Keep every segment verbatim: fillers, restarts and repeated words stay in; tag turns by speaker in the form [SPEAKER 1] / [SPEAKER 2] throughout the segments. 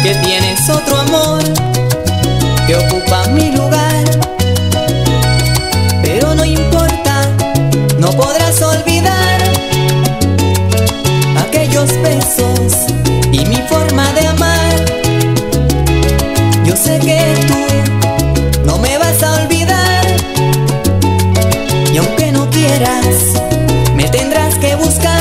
[SPEAKER 1] que tienes otro amor que ocupa mi lugar. Pero no importa, no podrás olvidar aquellos besos y mi forma de amar. Yo sé que tú no me vas a olvidar, y aunque no quieras, me tendrás que buscar.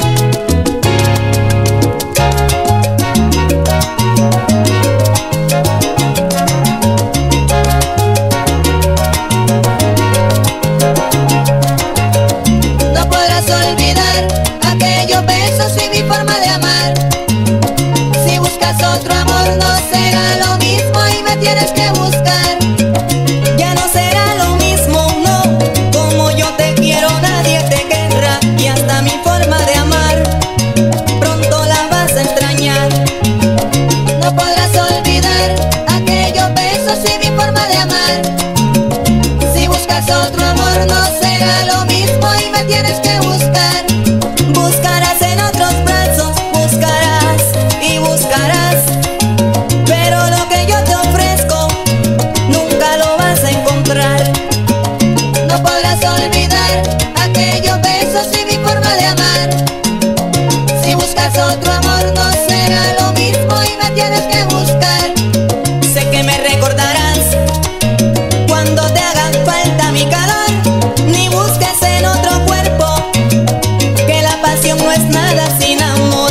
[SPEAKER 2] No podrás olvidar aquellos besos y mi forma de amar. Si buscas otro amor no será lo mismo y me tienes que buscar.
[SPEAKER 1] Ya no será lo mismo, no, como yo te quiero nadie te querrá, y hasta mi forma de amar pronto la vas a extrañar.
[SPEAKER 2] No podrás olvidar aquellos besos y mi forma de amar. Si buscas otro amor no será lo mismo y me tienes que buscar.
[SPEAKER 1] Buscarás en otros brazos, buscarás y buscarás, pero lo que yo te ofrezco nunca lo vas a encontrar.
[SPEAKER 2] No podrás olvidar aquellos besos y mi forma de amar. Si buscas otro amor no será lo mismo y me tienes que buscar.
[SPEAKER 1] Sé que me recordarás cuando te haga falta mi calor. Ni busques en otro cuerpo, que la pasión no es nada sin amor.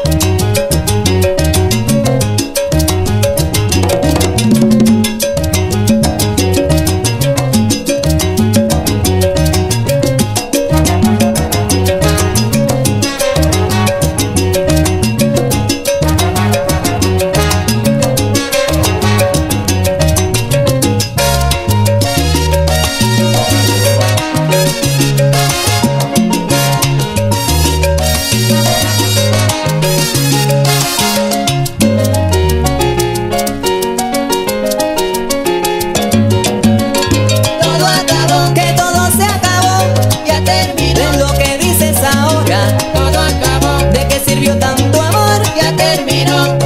[SPEAKER 2] Todo acabó,
[SPEAKER 1] Que todo se acabó,
[SPEAKER 2] ya terminó.
[SPEAKER 1] es lo que dices ahora.
[SPEAKER 2] Todo acabó,
[SPEAKER 1] ¿De qué sirvió tanto amor?
[SPEAKER 2] ya terminó.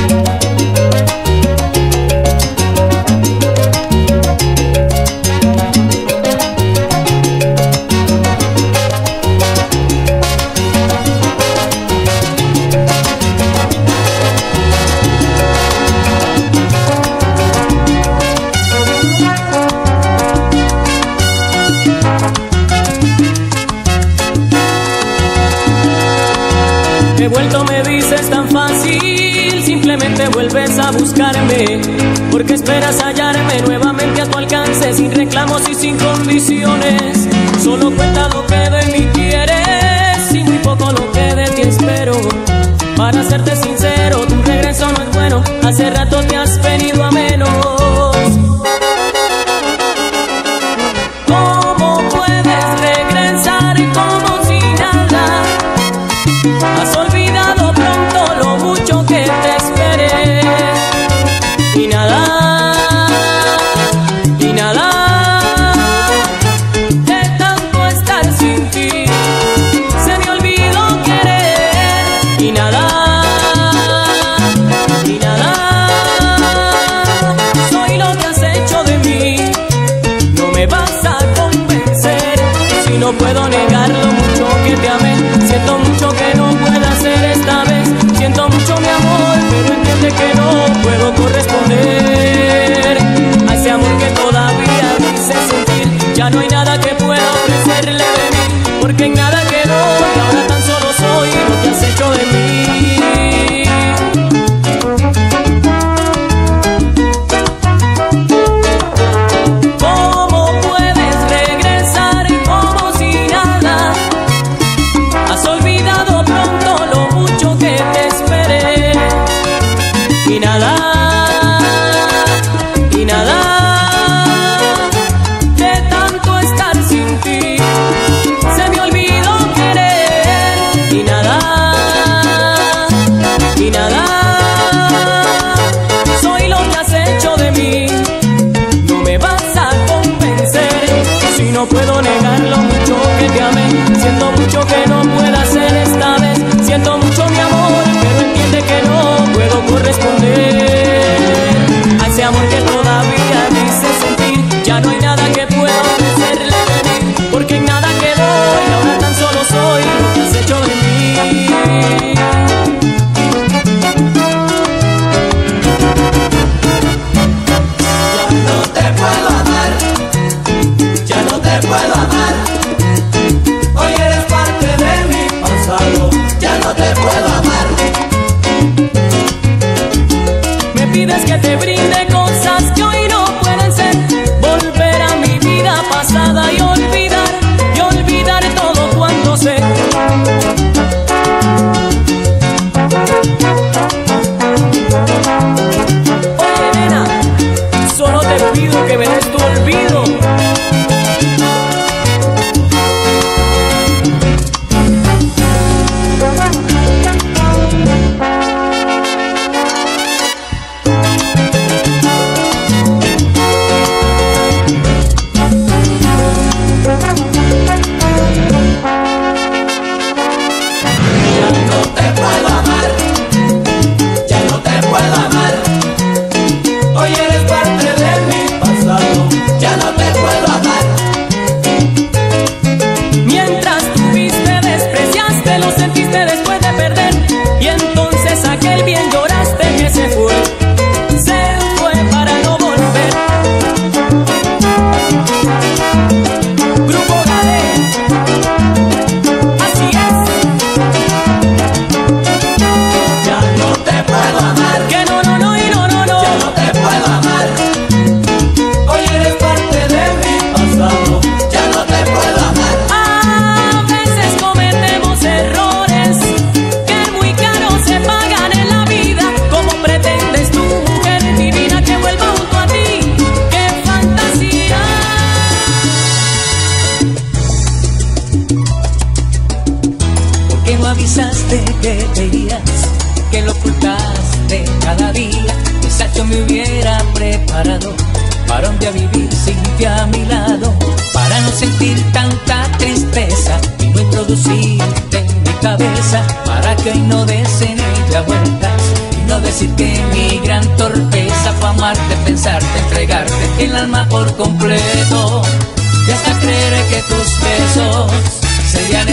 [SPEAKER 3] He vuelto, me dices tan fácil, simplemente vuelves a buscarme. Porque esperas hallarme nuevamente a tu alcance, sin reclamos y sin condiciones. Solo cuenta lo que de mí quieres y muy poco lo que de ti espero. Para serte sincero, tu regreso no es bueno, hace rato te has venido a menos. ¿Cómo puedes regresar como si nada? Has olvidado pronto lo mucho que te esperé. Y nada, y nada, de tanto estar sin ti, se me olvidó querer. Y nada, y nada, soy lo que has hecho de mí. No me vas a convencer, si no puedo negar lo mucho que te amé. Siento mucho que no pueda ser esta vez. Siento mucho mi amor, pero entiende que no puedo corresponder a ese amor que todavía quise sentir. Ya no hay nada que pueda ofrecerle de mí, porque en nada quedó y ahora tan solo soy lo que has hecho de mí. ¿Cómo puedes regresar como si nada? Has olvidado pronto lo mucho que te esperé. Y nada, pides que te brinde cosas que hoy no pueden ser. Volver a mi vida pasada y olvidar, y olvidar todo cuanto sé. Oye, nena, solo te pido que me des tu olvido.
[SPEAKER 1] Avisaste que te irías, que lo ocultaste cada día. Quizás me hubiera preparado para un día vivir sin ti a mi lado, para no sentir tanta tristeza y no introducirte en mi cabeza, para que hoy no des en ella vueltas y no decir que mi gran torpeza fue amarte, pensarte, entregarte el alma por completo, y hasta creer que tus besos serían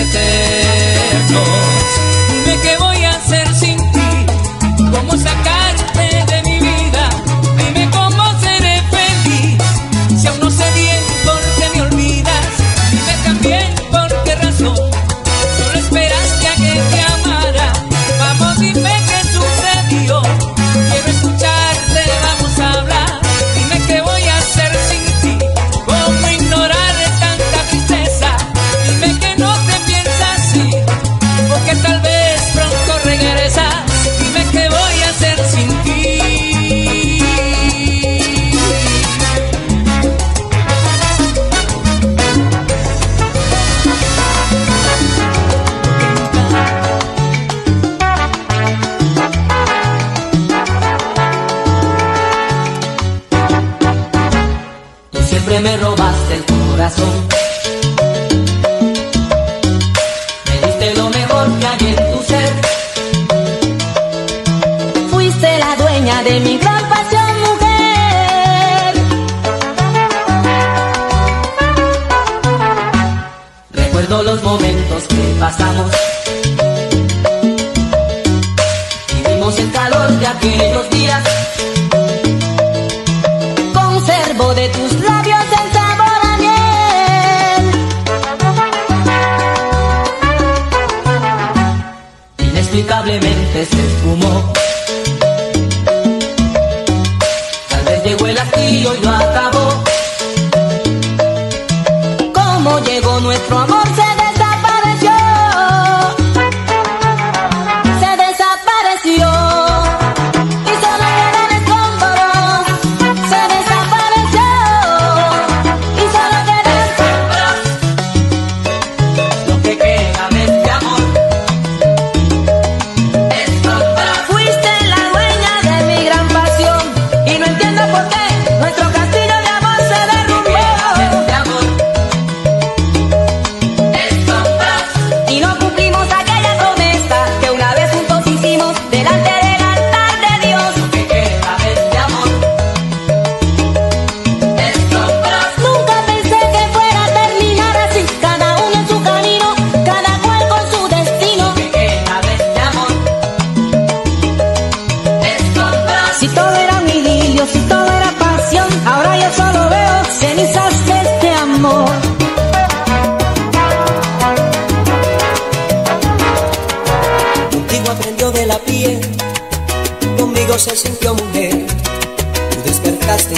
[SPEAKER 1] eternos. Dime qué voy a hacer sin ti, cómo sacarte de mi vida. Dime cómo seré feliz si aún no sé bien por qué me olvidas. Dime también por qué razón solo esperaste a que te amara. Vamos, dime qué sucedió, quiero escucharte, vamos a hablar. Dime qué voy a hacer sin ti, cómo ignorar tanta tristeza. Dime que no te piensas así, porque tal vez pronto regresas. Dime qué voy a hacer sin ti. Tú siempre me robaste el corazón, me diste lo mejor que hay en tu ser.
[SPEAKER 2] Fuiste la dueña de mi gran pasión, mujer.
[SPEAKER 1] Recuerdo los momentos que pasamos, vivimos el calor de aquellos días.
[SPEAKER 2] Conservo de tus labios el sabor a miel.
[SPEAKER 1] Inexplicablemente se esfumó, tal vez llegó el hastío y lo acabó.
[SPEAKER 2] Como llegó nuestro amor se desapareció, se desapareció, y solo quedan escombros. Se desapareció, y solo quedan escombros.
[SPEAKER 1] Lo que queda de este amor, escombros.
[SPEAKER 2] Fuiste la dueña de mi gran pasión, y no entiendo por qué nuestro castillo de amor se derrumbó.
[SPEAKER 1] Este amor, escombros.
[SPEAKER 2] Y no cumplimos aquella promesa que una vez juntos hicimos delante del altar de Dios.
[SPEAKER 1] Lo que queda de este amor, escombros.
[SPEAKER 2] Nunca pensé que fuera a terminar así, cada uno en su camino, cada cual con su destino.
[SPEAKER 1] Lo que queda de este amor, escombros.
[SPEAKER 2] Si todo era un idilio, si todo era pasión, ahora yo solo veo cenizas de este amor.
[SPEAKER 1] Contigo aprendió de la piel, conmigo se sintió mujer.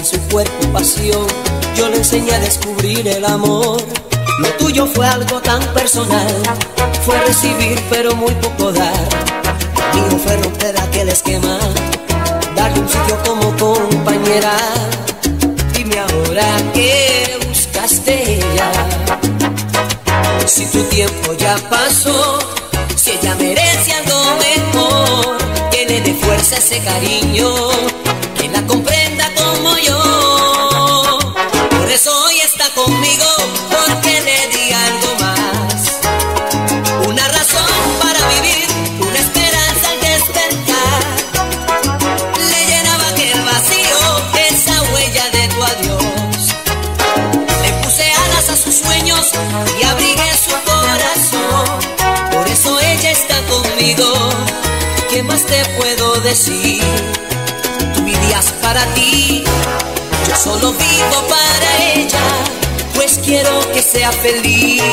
[SPEAKER 4] en su cuerpo pasión. Yo le enseñé a descubrir el amor. Lo tuyo fue algo tan personal, fue recibir pero muy poco dar. Lo mío fue romper aquel esquema, darle un sitio como compañera. Dime ahora qué buscaste ella, si tu tiempo ya pasó, si ella merece algo mejor, que le dé fuerza a ese cariño, que la comprenda como yo. Por eso hoy está conmigo, porque le di algo más, una razón para vivir, una esperanza al despertar. Le llenaba aquel vacío, esa huella de tu adiós. Le puse alas a sus sueños y abrigué su corazón. Por eso ella está conmigo, ¿qué más te puedo decir? Tú vivías para ti, yo solo vivo para ella, pues quiero que sea feliz.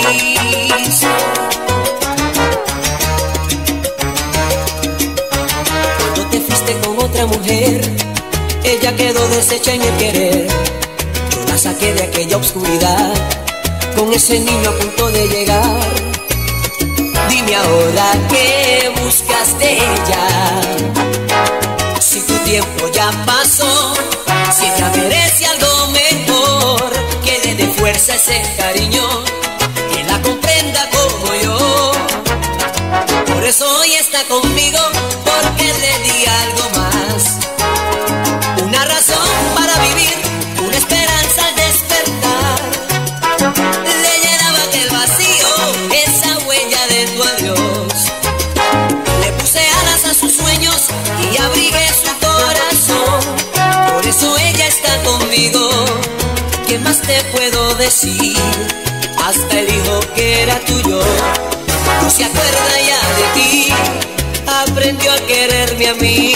[SPEAKER 4] Cuando te fuiste con otra mujer, ella quedó deshecha en el querer. Yo la saqué de aquella oscuridad, con ese niño a punto de llegar. Dime ahora qué buscas de ella, si tu tiempo ya pasó, si ella merece algo mejor, que le dé fuerza a ese cariño, que la comprenda como yo. Por eso hoy está conmigo, porque le di algo más, una razón para vivir, una esperanza al despertar. Le llenaba aquel vacío, esa huella de tu adiós. Le puse alas a sus sueños y abrigué su corazón. Por eso ella está conmigo, ¿qué más te puedo decir? Hasta el hijo que era tuyo no se acuerda ya de ti, aprendió a quererme a mí.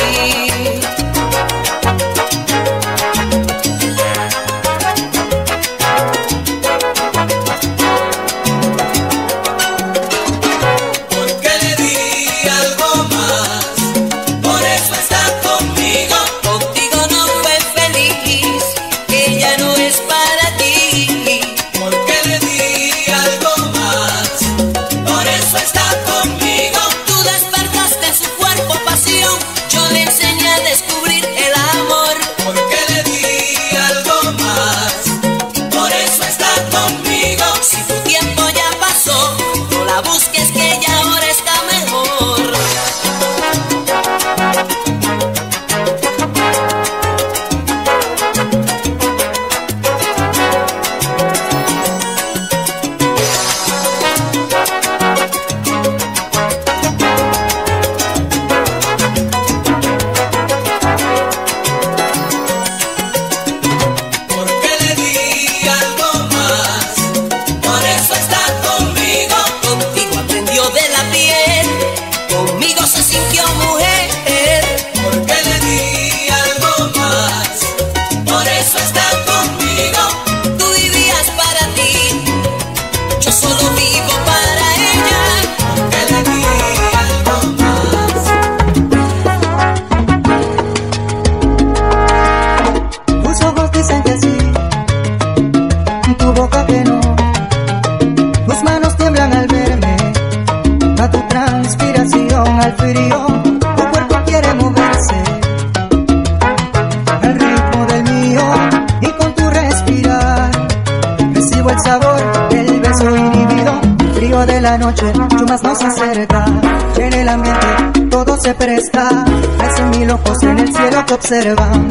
[SPEAKER 5] Presta, hace mil ojos en el cielo que observan.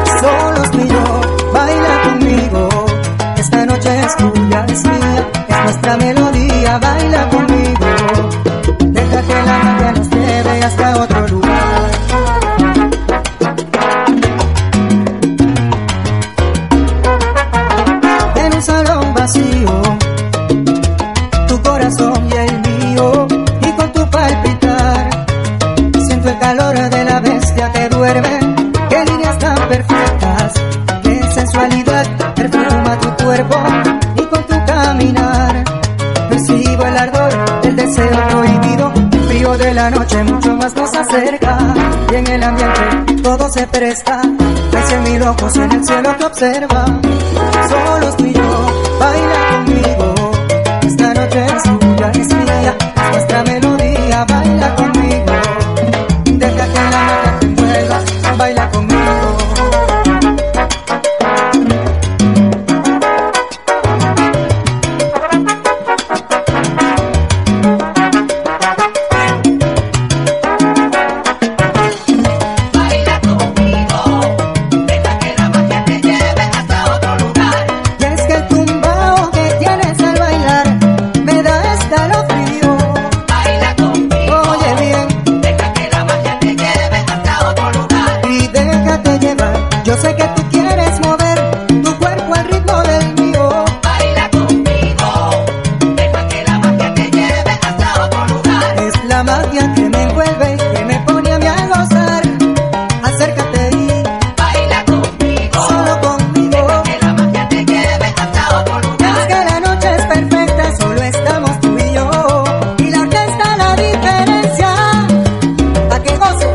[SPEAKER 5] Solos tú y yo, baila conmigo. Esta noche es tuya, es mía, es nuestra melodía. Baila conmigo, deja que la magia nos lleve hasta otro lugar. En un salón vacío, tu corazón y el mío, y con tu palpitar siento el calor de la bestia que duerme. Qué líneas tan perfectas, qué sensualidad perfuma tu cuerpo, y con tu caminar percibo el ardor del deseo prohibido. El frío de la noche mucho más nos hace cerca y en el ambiente todo se presta. Hay cien mil ojos en el cielo que observan. Solos tú y yo, baila conmigo. Esta noche es tuya, es mía, es nuestra melodía. Baila conmigo, deja que la magia te envuelva. Baila conmigo. Yo sé que tú quieres mover tu cuerpo al ritmo del mío.
[SPEAKER 2] Baila conmigo, deja que la magia te lleve hasta otro lugar.
[SPEAKER 5] Es la magia que me envuelve y que me pone a mí a gozar. Acércate y
[SPEAKER 2] baila conmigo,
[SPEAKER 5] solo conmigo.
[SPEAKER 2] deja que la magia te lleve hasta otro lugar.
[SPEAKER 5] Es que la noche es perfecta, solo estamos tú y yo. Y la orquesta la diferencia, a que goce.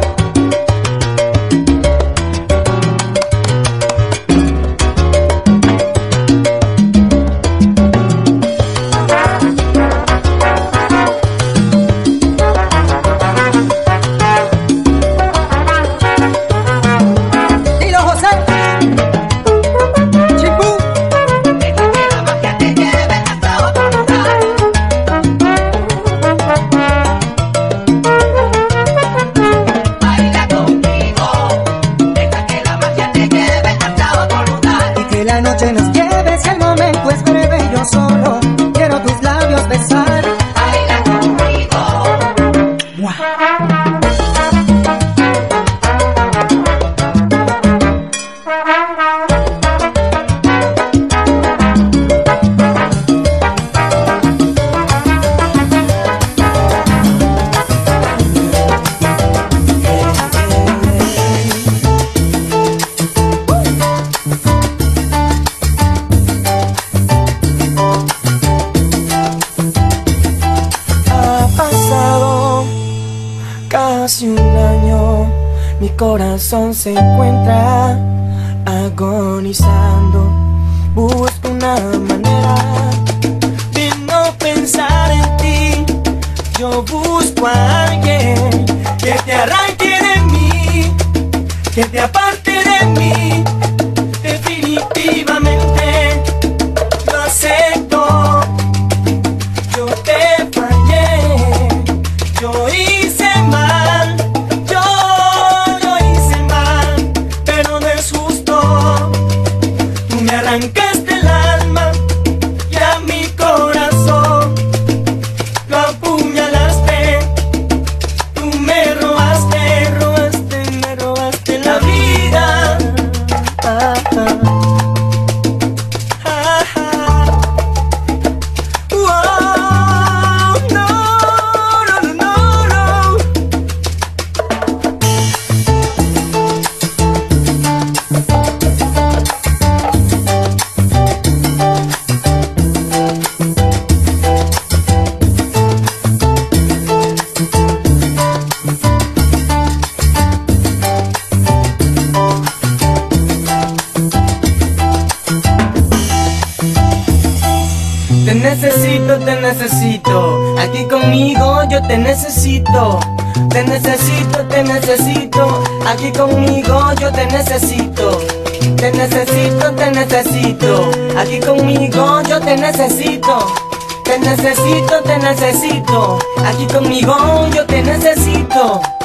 [SPEAKER 5] La noche nos lleve, si el momento es breve, yo solo quiero tus labios besar.
[SPEAKER 2] Baila conmigo.
[SPEAKER 5] ¡Mua!
[SPEAKER 3] Casi un año, mi corazón se encuentra agonizando. Busco una manera de no pensar en ti. Yo busco a alguien que te arranque de mí, que te aparte de mí. Definitivamente lo acepto. Yo te fallé, yo hice mal, yo, yo hice mal, pero no es justo. Tú me arrancaste el alma y a mi corazón lo apuñalaste. Tú me robaste, robaste, me robaste la vida. Ah, ah. Te necesito, te necesito, aquí conmigo yo te necesito. Te necesito, te necesito, aquí conmigo yo te necesito. Te necesito, te necesito, aquí conmigo yo te necesito. Te necesito, te necesito, aquí conmigo yo te necesito.